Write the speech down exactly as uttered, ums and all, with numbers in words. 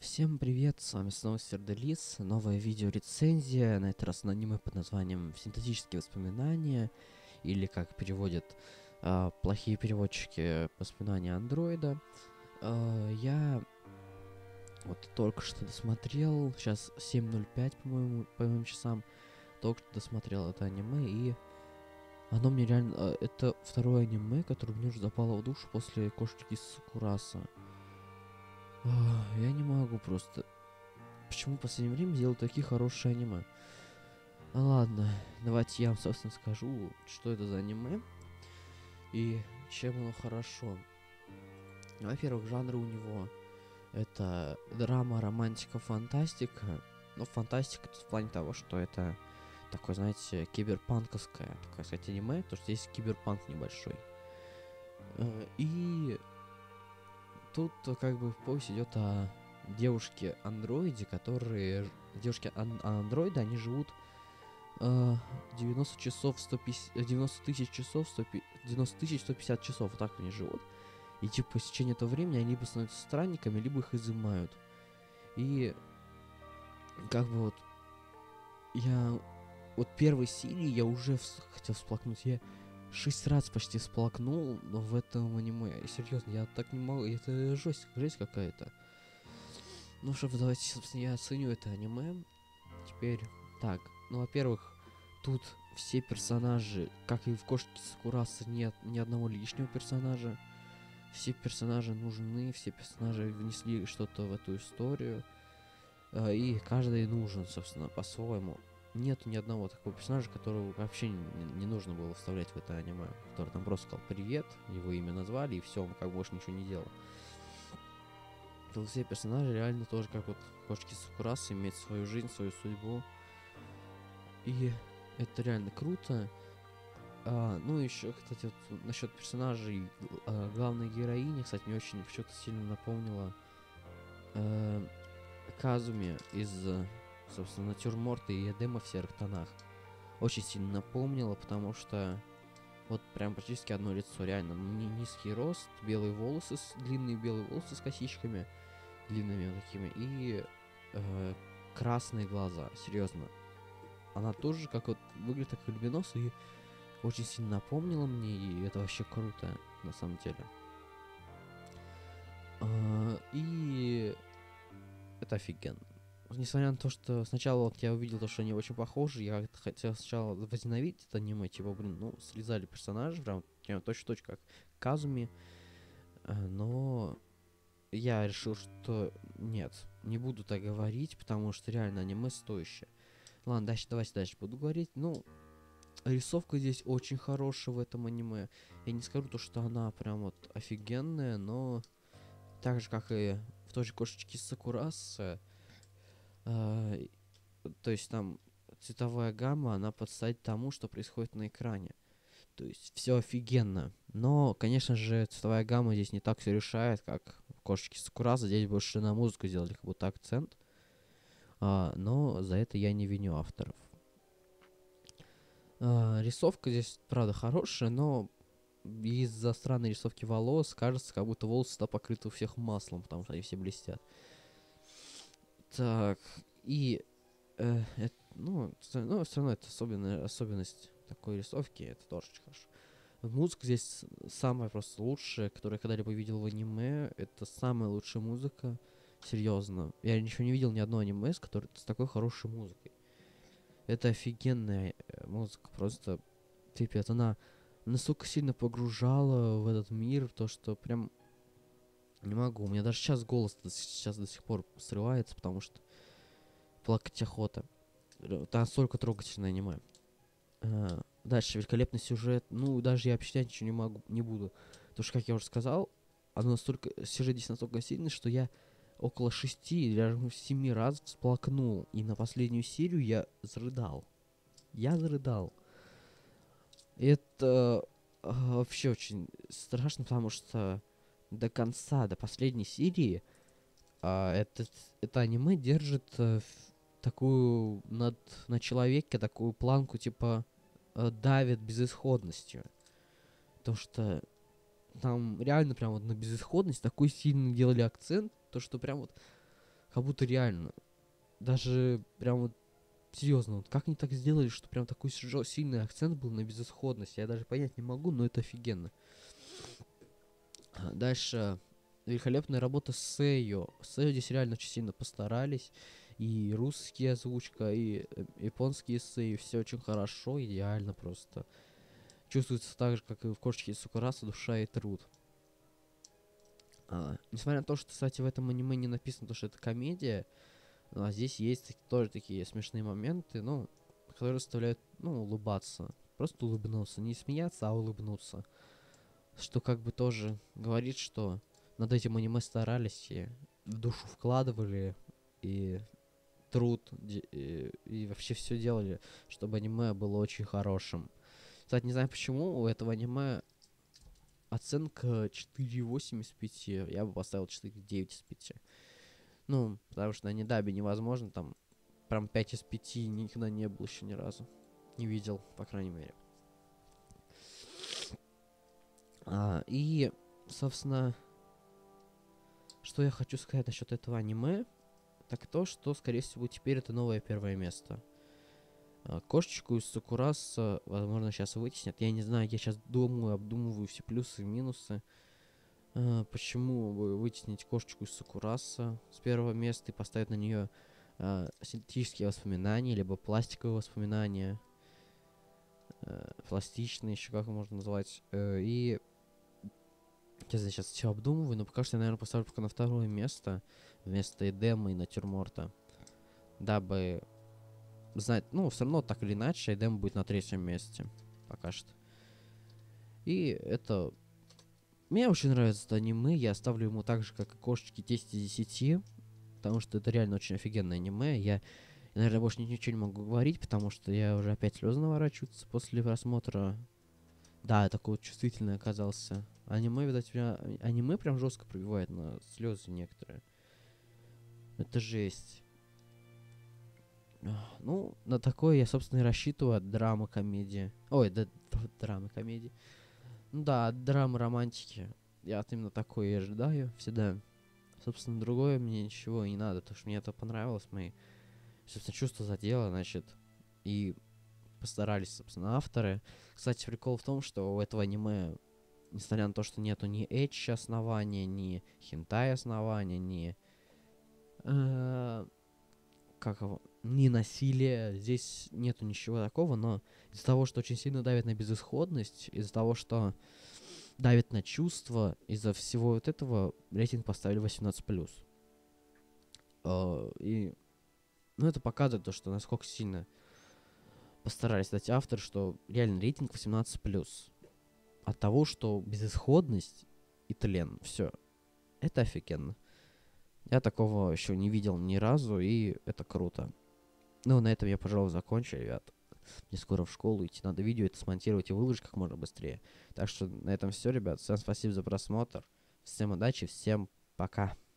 Всем привет, с вами снова Серделис, новая видеорецензия, на этот раз на аниме под названием «Синтетические воспоминания», или как переводят а, плохие переводчики, «Воспоминания андроида». А, я вот только что досмотрел, сейчас семь ноль пять, по-моему, по моим часам, только что досмотрел это аниме, и оно мне реально... а, это второе аниме, которое мне уже запало в душу после «Кошечки Сакурасо». А, я не могу просто... Почему в последнее время делают такие хорошие аниме? Ну ладно, давайте я вам, собственно, скажу, что это за аниме и чем оно хорошо. Во-первых, жанры у него это драма, романтика, фантастика. Ну, фантастика в плане того, что это такое, знаете, киберпанковское, такое сказать, аниме, потому что здесь киберпанк небольшой. Э, И тут э, как бы повесть идет о девушке-андроиде, которые... ж- Девушки ан- андроиды, они живут э, девяносто часов, сто пятьдесят, э, девяносто тысяч часов, сто пи- девяносто тысяч сто пятьдесят часов, вот так они живут. И типа по течение этого времени они либо становятся странниками, либо их изымают. И как бы вот я... Вот первой серии я уже вс- хотел всплакнуть. Я шесть раз почти всплакнул, но в этом аниме. Серьезно, я так не могу. Это жесть, жесть какая-то. Ну что, давайте, собственно, я оценю это аниме. Теперь, так, ну, во-первых, тут все персонажи, как и в «Кошке Сакурасо», нет ни одного лишнего персонажа. Все персонажи нужны, все персонажи внесли что-то в эту историю. э, И каждый нужен, собственно, по-своему. Нету ни одного такого персонажа, которого вообще не, не нужно было вставлять в это аниме. Который там просто сказал «привет», его имя назвали, и все, он как больше ничего не делал. Тут все персонажи реально тоже, как вот «Кошки Сакурасо», имеют свою жизнь, свою судьбу. И это реально круто. А, ну, еще, кстати, вот насчет персонажей, а, главной героини, кстати, мне очень почему-то сильно напомнила э, Казуми из, э, собственно, «Натюрморта» и «Эдема» в «Серых тонах». Очень сильно напомнила, потому что вот прям практически одно лицо, реально. Ни- низкий рост, белые волосы, с- длинные белые волосы с косичками, длинными вот такими, и э, красные глаза, серьезно. Она тоже как вот выглядит как альбинос, и очень сильно напомнила мне, и это вообще круто, на самом деле. А, и это офигенно. Несмотря на то, что сначала вот я увидел то, что они очень похожи, я как-то хотел сначала возненавидеть это аниме, типа, блин, ну, слезали персонажи, прям, прям точно-точно как Казуми, а, но я решил, что нет, не буду так говорить, потому что реально аниме стоящее. Ладно, дальше, давайте дальше буду говорить. Ну, рисовка здесь очень хорошая в этом аниме. Я не скажу то, что она прям вот офигенная, но так же, как и в той же «Кошечке Сакурасо», а, и- то есть там цветовая гамма, она под стать тому, что происходит на экране. То есть все офигенно. Но, конечно же, цветовая гамма здесь не так все решает, как в «Кошечке Сакурасо». Здесь больше на музыку сделали как будто акцент. А, но за это я не виню авторов. А, рисовка здесь, правда, хорошая, но из-за странной рисовки волос кажется, как будто волосы всегда покрыты у всех маслом, потому что они все блестят. Так, и, э, эт- ну, ц- ну, все равно это особенная особенность такой рисовки, это тоже очень хорошо. Музыка здесь с- самая просто лучшая, которую я когда-либо видел в аниме. Это самая лучшая музыка. Серьезно. Я еще не видел ни одно аниме, с, которой, с такой хорошей музыкой. Это офигенная э, музыка, просто пипец. Она настолько сильно погружала в этот мир, то что прям не могу. У меня даже сейчас голос до с- сейчас до сих пор срывается, потому что плакать охота. Р- Это настолько трогательное аниме. А, дальше великолепный сюжет. Ну, даже я объяснять ничего не могу, не буду. Потому что, как я уже сказал, оно настолько, сюжет здесь настолько сильный, что я около шести или даже семи раз всплакнул. И на последнюю серию я зарыдал. Я зарыдал. Это а, вообще очень страшно, потому что до конца, до последней серии, а, этот, это аниме держит э, ф- такую над, на человеке такую планку, типа, э, давит безысходностью. То, что там реально прям вот на безысходность такой сильно делали акцент, то, что прям вот как будто реально. Даже прям вот серьезно, вот как они так сделали, что прям такой жё- сильный акцент был на безысходность. Я даже понять не могу, но это офигенно. А, Дальше великолепная работа с Сэйо. Сэйо здесь реально очень сильно постарались. И русские озвучка, и э, японские Сэйо. Все очень хорошо, идеально просто. Чувствуется так же, как и в Кошечке из Сакурасо, душа и труд. А, несмотря на то, что, кстати, в этом аниме не написано, то, что это комедия, ну, а здесь есть таки- тоже такие смешные моменты, ну, которые заставляют, ну, улыбаться. Просто улыбнуться. Не смеяться, а улыбнуться. Что как бы тоже говорит, что над этим аниме старались и в душу вкладывали, и труд, де- и, и вообще все делали, чтобы аниме было очень хорошим. Кстати, не знаю почему, у этого аниме оценка четыре восемь из пяти. Я бы поставил четыре девять из пяти. Ну, потому что на Недабе невозможно, там прям пять из пяти никогда не было еще ни разу. Не видел, по крайней мере. А, и, собственно, что я хочу сказать насчет этого аниме, так то, что, скорее всего, теперь это новое первое место. А, Кошечку из Сакураса, возможно, сейчас вытеснят. Я не знаю, я сейчас думаю, обдумываю все плюсы и минусы. А, почему бы вытеснить Кошечку из Сакураса с первого места и поставить на нее а, синтетические воспоминания, либо пластиковые воспоминания, э, пластичные, еще как можно назвать. Э, и я сейчас все обдумываю, но пока что я, наверное, поставлю пока на второе место вместо Эдема и Натюрморта, дабы знать, ну, все равно так или иначе, Эдем будет на третьем месте пока что. И это... Мне очень нравится это аниме, я ставлю ему так же, как и Кошечки, десять из десяти, потому что это реально очень офигенное аниме. Я, я, наверное, больше ничего не могу говорить, потому что я уже опять слезы наворачиваются после просмотра. Да, я такой вот чувствительный оказался. Аниме, видать, прям, аниме прям жестко пробивает на слезы некоторые. Это жесть. Ах, Ну, на такое я, собственно, и рассчитываю от драма-комедии. Ой, да, драмы-комедии. Ну да, от драмы-романтики. Я от именно такое и ожидаю всегда. Собственно, другое мне ничего и не надо, потому что мне это понравилось, мои, собственно, чувства задело, значит, и постарались, собственно, авторы. Кстати, прикол в том, что у этого аниме, несмотря на то, что нету ни эчи основания, ни хентай основания, ни... э, как его? Ни насилия, здесь нету ничего такого, но из-за того, что очень сильно давит на безысходность, из-за того, что давит на чувства, из-за всего вот этого рейтинг поставили восемнадцать плюс. И, ну, это показывает то, что насколько сильно постарались дать автор, что реально рейтинг восемнадцать плюс. От того, что безысходность и тлен, все, это офигенно. Я такого еще не видел ни разу, и это круто. Ну, на этом я, пожалуй, закончу, ребят. Мне скоро в школу идти, надо видео это смонтировать и выложить как можно быстрее. Так что на этом все, ребят. Всем спасибо за просмотр. Всем удачи, всем пока.